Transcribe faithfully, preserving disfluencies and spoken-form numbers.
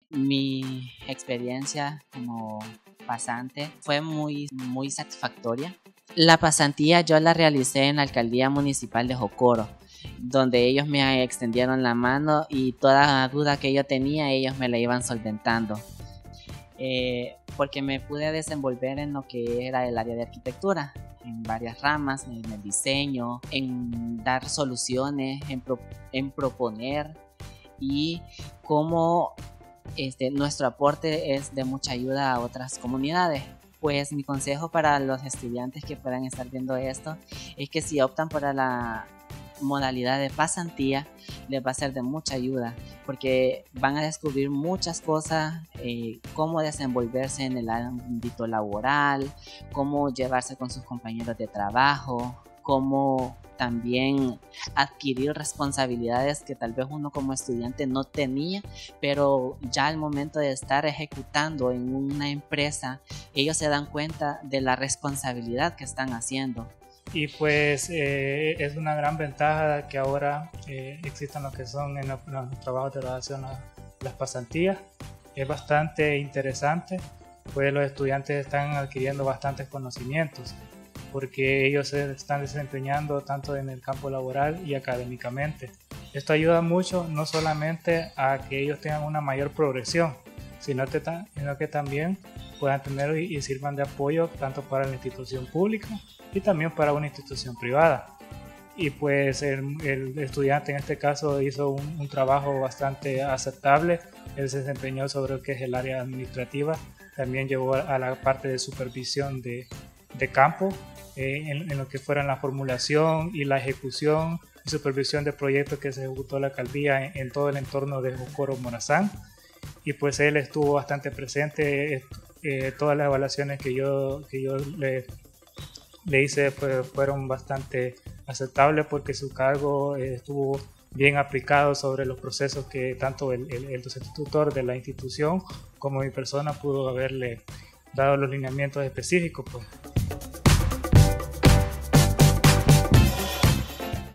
Mi experiencia como pasante fue muy, muy satisfactoria. La pasantía yo la realicé en la Alcaldía Municipal de Jocoro, donde ellos me extendieron la mano y toda duda que yo tenía ellos me la iban solventando. Eh, porque me pude desenvolver en lo que era el área de arquitectura, en varias ramas, en el diseño, en dar soluciones, en, pro, en proponer y cómo este, nuestro aporte es de mucha ayuda a otras comunidades. Pues mi consejo para los estudiantes que puedan estar viendo esto es que si optan por la modalidad de pasantía les va a ser de mucha ayuda porque van a descubrir muchas cosas, eh, cómo desenvolverse en el ámbito laboral, cómo llevarse con sus compañeros de trabajo, cómo también adquirir responsabilidades que tal vez uno como estudiante no tenía, pero ya al momento de estar ejecutando en una empresa, ellos se dan cuenta de la responsabilidad que están haciendo. Y pues eh, es una gran ventaja que ahora eh, existan lo que son en los, los trabajos de graduación las, las pasantías. Es bastante interesante, pues los estudiantes están adquiriendo bastantes conocimientos porque ellos se están desempeñando tanto en el campo laboral y académicamente. Esto ayuda mucho no solamente a que ellos tengan una mayor progresión, sino que, sino que también puedan tener y, y sirvan de apoyo tanto para la institución pública y también para una institución privada. Y pues el, el estudiante en este caso hizo un, un trabajo bastante aceptable. Él se desempeñó sobre lo que es el área administrativa, también llevó a la parte de supervisión de, de campo, eh, en, en lo que fueran la formulación y la ejecución y supervisión de proyectos que se ejecutó la alcaldía en, en todo el entorno de Jocoro Morazán. Y pues él estuvo bastante presente. Eh, todas las evaluaciones que yo, que yo le, le hice pues, fueron bastante aceptables porque su cargo eh, estuvo bien aplicado sobre los procesos que tanto el, el, el docente tutor de la institución como mi persona pudo haberle dado los lineamientos específicos. Pues.